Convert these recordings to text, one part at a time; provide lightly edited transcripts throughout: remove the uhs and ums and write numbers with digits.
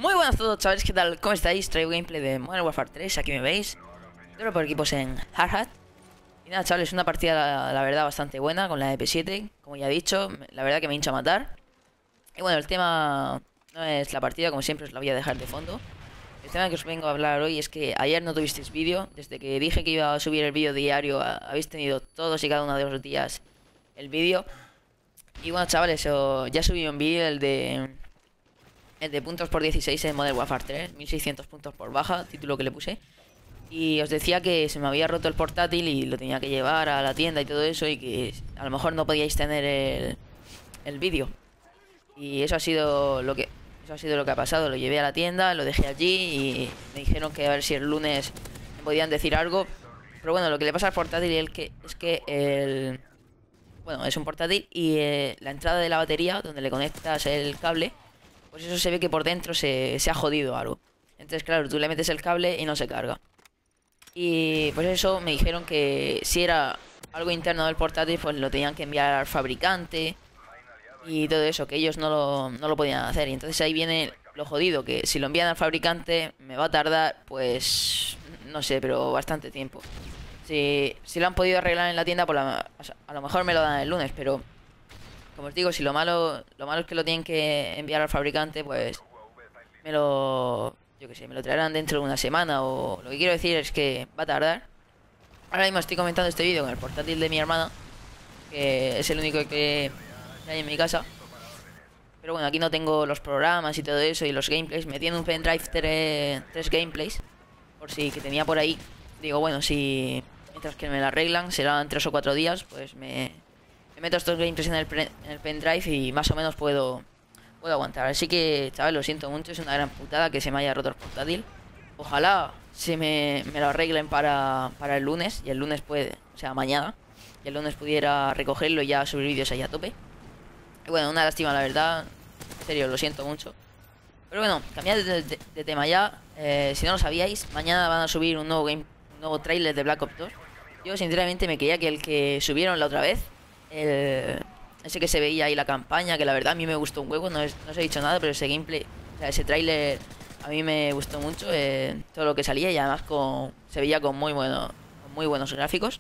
Muy buenas a todos, chavales, ¿qué tal? ¿Cómo estáis? Traigo gameplay de Modern Warfare 3, aquí me veis. Estoy por equipos en Hardhat. Y nada, chavales, una partida, la verdad, bastante buena con la EP7. Como ya he dicho, la verdad que me hincha a matar. Y bueno, el tema no es la partida, como siempre os la voy a dejar de fondo. El tema que os vengo a hablar hoy es que ayer no tuvisteis vídeo. Desde que dije que iba a subir el vídeo diario, habéis tenido todos y cada uno de los días el vídeo. Y bueno, chavales, ya subí un vídeo, el de puntos por 16 en Modern Warfare 3, 1600 puntos por baja, título que le puse. Y os decía que se me había roto el portátil y lo tenía que llevar a la tienda y todo eso, y que a lo mejor no podíais tener el vídeo. Y eso ha sido lo que ha pasado. Lo llevé a la tienda, lo dejé allí y me dijeron que a ver si el lunes me podían decir algo. Pero bueno, lo que le pasa al portátil es que bueno, es un portátil y la entrada de la batería, donde le conectas el cable, pues eso se ve que por dentro se ha jodido algo. Entonces, claro, tú le metes el cable y no se carga. Y pues eso me dijeron que si era algo interno del portátil, pues lo tenían que enviar al fabricante y todo eso, que ellos no lo podían hacer. Y entonces ahí viene lo jodido, que si lo envían al fabricante me va a tardar, pues no sé, pero bastante tiempo. Si lo han podido arreglar en la tienda, pues a lo mejor me lo dan el lunes, pero como os digo, si lo malo es que lo tienen que enviar al fabricante, pues yo qué sé, me lo traerán dentro de una semana. O lo que quiero decir es que va a tardar. Ahora mismo estoy comentando este vídeo con el portátil de mi hermana, que es el único que hay en mi casa. Pero bueno, aquí no tengo los programas y todo eso y los gameplays. Me tiene un pendrive 3 gameplays, por si que tenía por ahí. Digo, bueno, si mientras que me lo arreglan, serán 3 o 4 días, pues me meto estos gameplays en el pendrive y más o menos puedo aguantar. Así que, chaval, lo siento mucho, es una gran putada que se me haya roto el portátil. Ojalá me lo arreglen para el lunes, y el lunes o sea, mañana, y el lunes pudiera recogerlo y ya subir vídeos ahí a tope. Y bueno, una lástima, la verdad, en serio, lo siento mucho. Pero bueno, cambiando de tema ya, si no lo sabíais, mañana van a subir un nuevo tráiler de Black Ops 2. Yo sinceramente me creía que el que subieron la otra vez, ese que se veía ahí la campaña, que la verdad a mí me gustó un huevo, no os he dicho nada, pero ese gameplay, o sea, ese tráiler a mí me gustó mucho, todo lo que salía, y además se veía con muy buenos gráficos.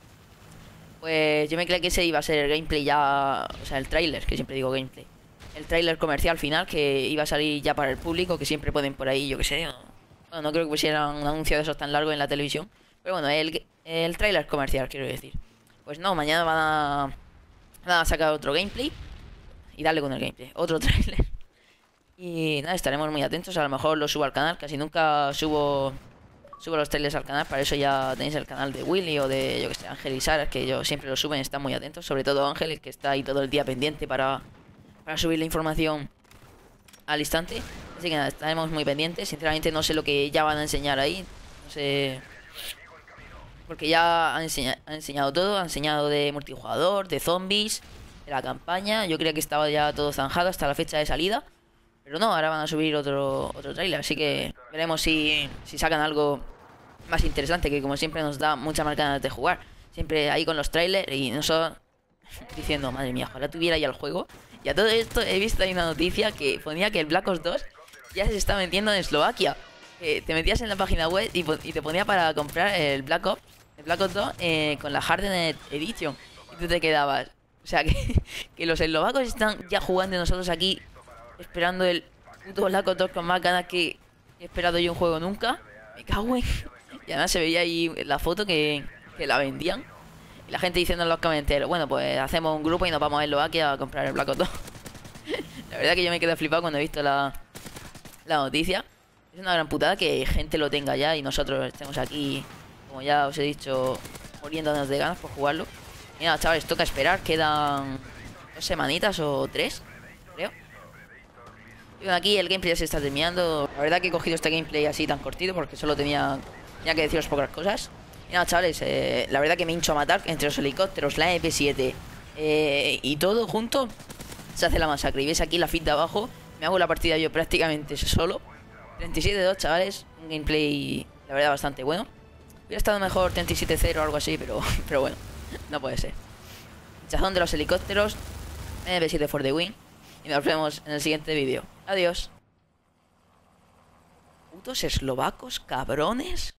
Pues yo me creía que ese iba a ser el gameplay ya, o sea, el tráiler, que siempre digo gameplay, el tráiler comercial final, que iba a salir ya para el público, que siempre pueden por ahí, yo que sé, bueno, no creo que pusieran un anuncio de esos tan largo en la televisión, pero bueno, el tráiler comercial, quiero decir. Pues no, mañana van a sacar otro gameplay y darle con el gameplay, otro tráiler. Y nada, estaremos muy atentos. A lo mejor lo subo al canal. Casi nunca subo los trailers al canal. Para eso ya tenéis el canal de Willy o de, yo que sé, Ángel y Sara, que yo siempre lo suben, están muy atentos. Sobre todo Ángel, que está ahí todo el día pendiente para subir la información al instante. Así que nada, estaremos muy pendientes. Sinceramente no sé lo que ya van a enseñar ahí, no sé, porque ya han enseñado todo. Han enseñado de multijugador, de zombies, de la campaña. Yo creía que estaba ya todo zanjado hasta la fecha de salida, pero no, ahora van a subir otro tráiler. Así que veremos si sacan algo más interesante, que como siempre nos da muchas más ganas de jugar. Siempre ahí con los trailers y nosotros diciendo, madre mía, ojalá tuviera ya el juego. Y a todo esto he visto ahí una noticia que ponía que el Black Ops 2 ya se está vendiendo en Eslovaquia. Te metías en la página web y te ponía para comprar el Black Ops 2 con la Hardened Edition. Y tú te quedabas, o sea, que los eslovacos están ya jugando y nosotros aquí esperando el puto Black Ops 2 con más ganas que he esperado yo un juego nunca. Me cago en... Y además se veía ahí la foto que la vendían. Y la gente diciendo en los comentarios, bueno, pues hacemos un grupo y nos vamos a Eslovaquia a comprar el Black Ops 2. La verdad que yo me quedé flipado cuando he visto la noticia. Es una gran putada que gente lo tenga ya y nosotros estemos aquí, como ya os he dicho, muriéndonos de ganas por jugarlo. Y nada, chavales, toca esperar. Quedan 2 semanitas o 3, creo. Y bueno, aquí el gameplay ya se está terminando. La verdad que he cogido este gameplay así tan cortito porque solo tenía que deciros pocas cosas. Y nada, chavales, la verdad que me hincho a matar. Entre los helicópteros, la MP7 y todo junto se hace la masacre. Y veis aquí la feed de abajo. Me hago la partida yo prácticamente solo. 37-2, chavales. Un gameplay, la verdad, bastante bueno. Hubiera estado mejor 37-0 o algo así, pero bueno, no puede ser. Chazón de los helicópteros, MP7 for the win. Y nos vemos en el siguiente vídeo. Adiós. putos eslovacos cabrones.